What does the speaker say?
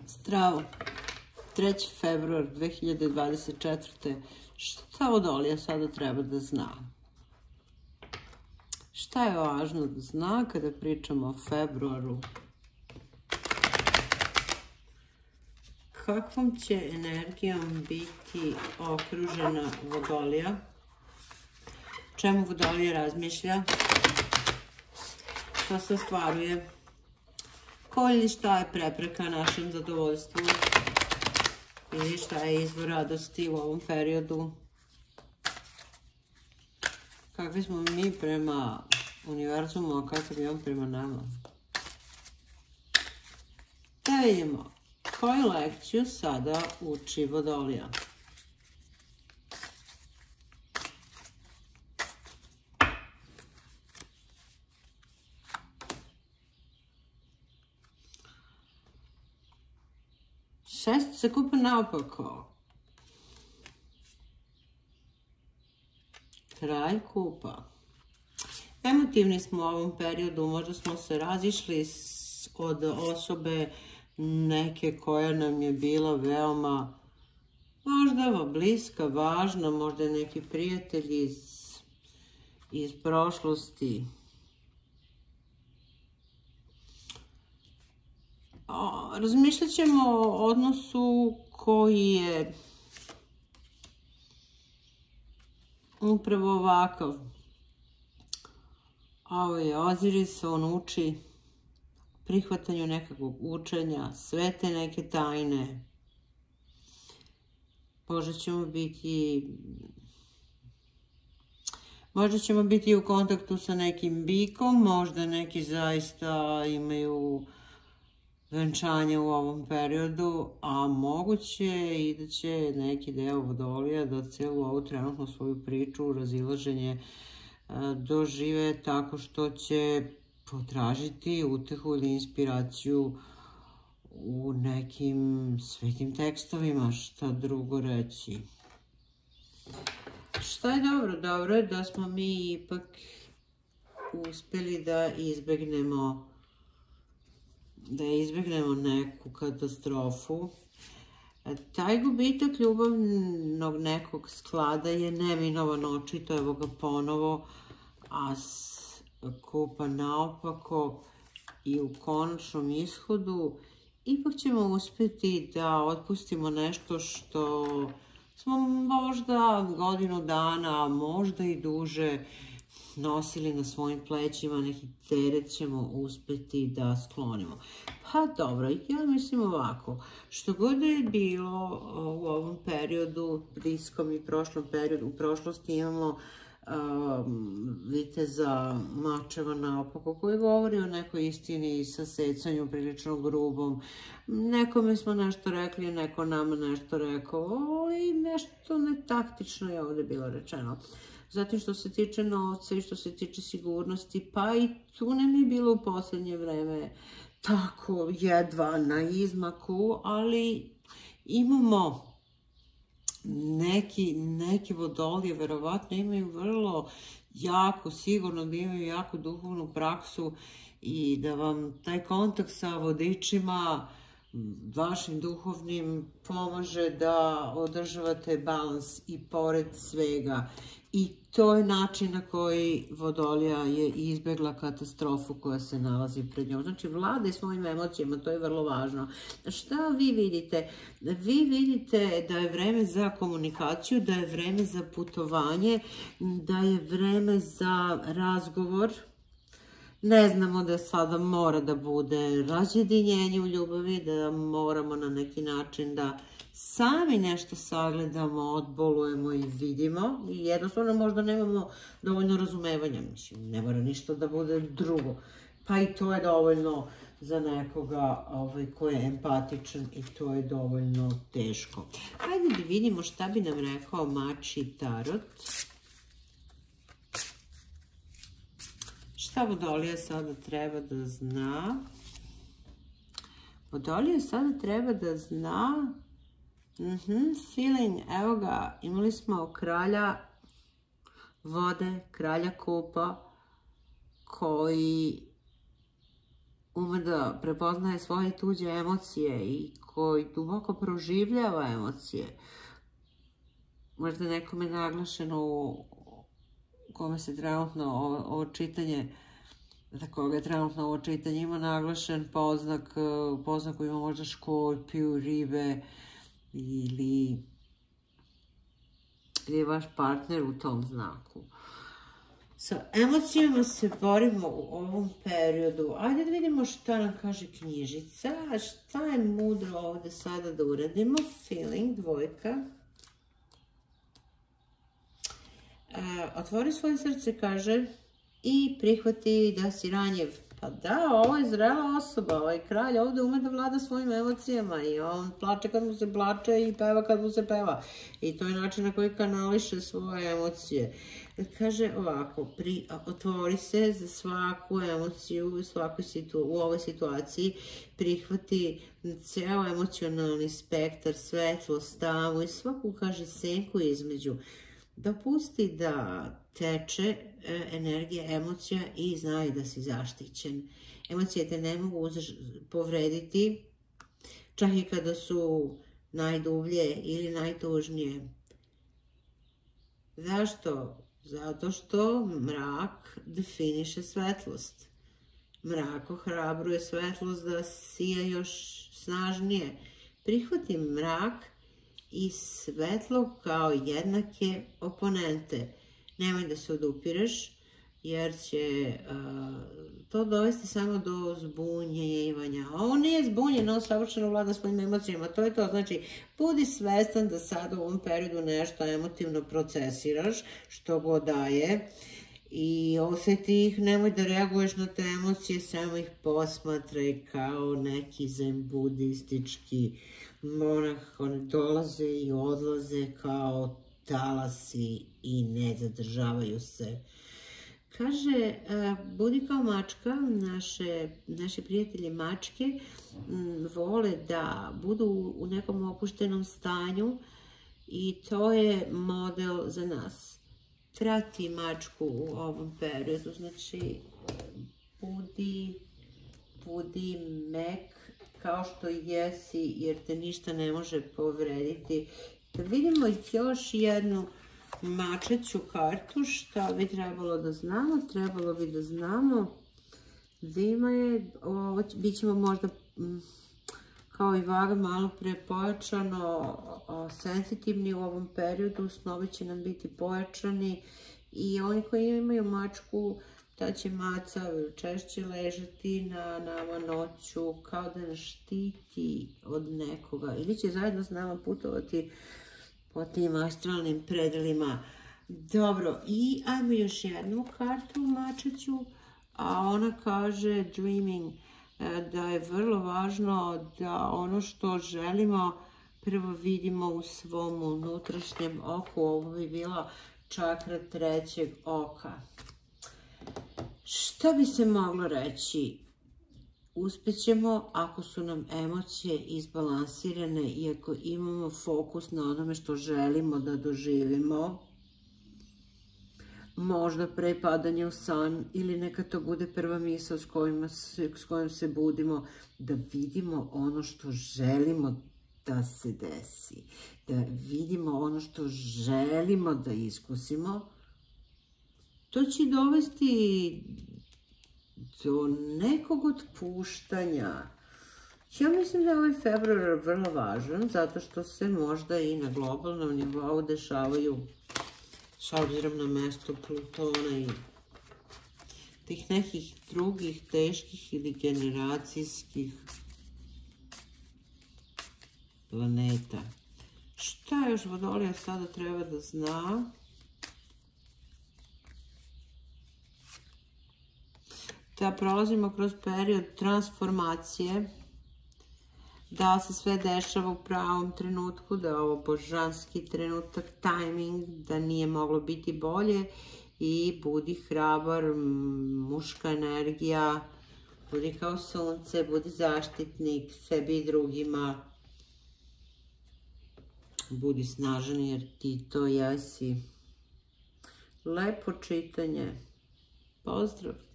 Zdravo, 3. februar 2024. Šta Vodolija sada treba da zna? Šta je važno da zna kada pričamo o februaru? Kakvom će energijom biti okružena Vodolija? Čemu Vodolija razmišlja? Šta se ostvaruje? Ko ili šta je prepreka našem zadovoljstvu? Ili šta je izvor radosti u ovom periodu? Kakvi smo mi prema univerzumu, a kakav je on prema nama? Da vidimo koju lekciju sada uči Vodolija. Šest se kupa naopako. Kralj kupa. Emotivni smo u ovom periodu, možda smo se razišli od osobe neke koja nam je bila veoma možda bliska, važna, možda neki prijatelj iz prošlosti. Razmišljat ćemo o odnosu koji je upravo ovakav. Ovo je Oziris, on uči prihvatanju nekakvog učenja, svete neke tajne. Možda ćemo biti u kontaktu sa nekim bikom, možda neki zaista imaju venčanje u ovom periodu, a moguće i da će neki deo Vodolija da celu ovu trenutnu svoju priču, razilaženje dožive tako što će potražiti utehu ili inspiraciju u nekim svetim tekstovima, šta drugo reći. Šta je dobro? Dobro je da smo mi ipak uspjeli da izbegnemo neku katastrofu. Taj gubitak ljubavnog nekog sklada je neminovan, očito, evo ga ponovo, as kupa naopako i u konačnom ishodu ipak ćemo uspjeti da otpustimo nešto što smo možda godinu dana, možda i duže nosili na svojim plećima, neki teret ćemo uspjeti da sklonimo. Pa dobro, ja mislim ovako, što god je bilo u ovom periodu, bliskom i prošlom periodu, u prošlosti imamo viteza mačeva naopako koji govori o nekoj istini i sasecanju prilično grubom. Nekome smo nešto rekli, neko nama nešto rekao, ali nešto netaktično je ovdje bilo rečeno. Zatim što se tiče novca i što se tiče sigurnosti, pa i tu nam je bilo u posljednje vreme tako jedva na izmaku, ali imamo neki Vodolije, verovatno imaju vrlo jako, sigurno da imaju jako duhovnu praksu i da vam taj kontakt sa vodičima, vašim duhovnim, pomaže da održavate balans i pored svega. I to je način na koji Vodolija je izbjegla katastrofu koja se nalazi pred njom. Znači, vlade svojim emocijama, to je vrlo važno. Šta vi vidite? Vi vidite da je vreme za komunikaciju, da je vreme za putovanje, da je vreme za razgovor. Ne znamo da sada mora da bude razjedinjenje u ljubavi, da moramo na neki način da sami nešto sagledamo, odbolujemo i vidimo i jednostavno možda nemamo dovoljno razumevanja. Mislim, ne mora ništa da bude drugo. Pa i to je dovoljno za nekoga ko je empatičan i to je dovoljno teško. Hajde da vidimo šta bi nam rekao Mači Tarot. Šta Vodolija sada treba da zna? Vodolija sada treba da zna feeling, evo ga, imali smo kralja vode, kralja kupa, koji ume da prepoznaje svoje tuđe emocije i koji duboko proživljava emocije. Možda nekome naglašeno kome se trenutno ovo čitanje, za koga je trenutno ovo čitanje ima naglašen poznaku ima možda Škorpiju, Ribe ili je vaš partner u tom znaku. Sa emocijama se borimo u ovom periodu. Ajde da vidimo šta nam kaže knjižica, a šta je mudro ovdje sada da uradimo. Feeling, 2. Otvori svoje srce, kaže, i prihvati da si ranjiv. Pa da, ovo je zrela osoba, ovaj kralj ovdje ume da vlada svojim emocijama i on plače kad mu se plače i peva kad mu se peva. I to je način na koji kanališe svoje emocije. Kaže ovako, otvori se za svaku emociju u ovoj situaciji, prihvati ceo emocionalni spektar, svetlost, tamu i svaku, kaže, senku između. Dopusti da teče energija emocija i znaj da si zaštićen. Emocije te ne mogu povrediti, čak i kada su najdublje ili najtužnije. Zašto? Zato što mrak definiše svetlost. Mrak ohrabruje svetlost da sija još snažnije. Prihvati mrak i svetlo kao jednake oponente. Nemoj da se odupireš, jer će to dovesti samo do zbunjevanja. Ovo nije zbunjeno, on savršeno vlada svojim emocijama. To je to, znači, budi svestan da sad u ovom periodu nešto emotivno procesiraš, što god daje, i osjeti ih, nemoj da reaguješ na te emocije, samo ih posmatraj kao neki zen budistički monah. One dolaze i odlaze kao talasi i ne zadržavaju se. Kaže, budi kao mačka, naše prijatelje mačke vole da budu u nekom opuštenom stanju i to je model za nas. Prati mačku u ovom periodu, znači budi mek kao što jesi, jer te ništa ne može povrediti. Da vidimo još jednu mačeću kartu, šta bi trebalo da znamo? Trebalo bi da znamo zima je, bit ćemo možda kao i vaga malo pre pojačano senzitivni u ovom periodu, snovi će nam biti pojačani i oni koji imaju mačku, ta će maca češće ležati na nama noću kao da nas štiti od nekoga ili će zajedno s nama putovati po tim astralnim predelima. Dobro, i ajmo još jednu kartu mačeću, a ona kaže dreaming, da je vrlo važno da ono što želimo prvo vidimo u svom unutrašnjem oku. Ovo bi bila čakra 3. oka. Šta bi se moglo reći? Uspjećemo ako su nam emocije izbalansirane i ako imamo fokus na onome što želimo da doživimo. Možda pre padanja u san ili neka to bude prva misao s kojom se budimo, da vidimo ono što želimo da se desi, da vidimo ono što želimo da iskusimo. To će dovesti do nekog otpuštanja. Ja mislim da je ovaj februar vrlo važan, zato što se možda i na globalnom nivou dešavaju, s obzirom na mesto Plutona i tih nekih drugih teških ili generacijskih planeta. Šta još Vodolija sada treba da zna? Da prolazimo kroz period transformacije, da se sve dešava u pravom trenutku, da je ovo božanski trenutak, tajming, da nije moglo biti bolje i budi hrabar, muška energija, budi kao sunce, budi zaštitnik sebi i drugima, budi snažan jer ti to jesi. Lepo čitanje. Pozdrav!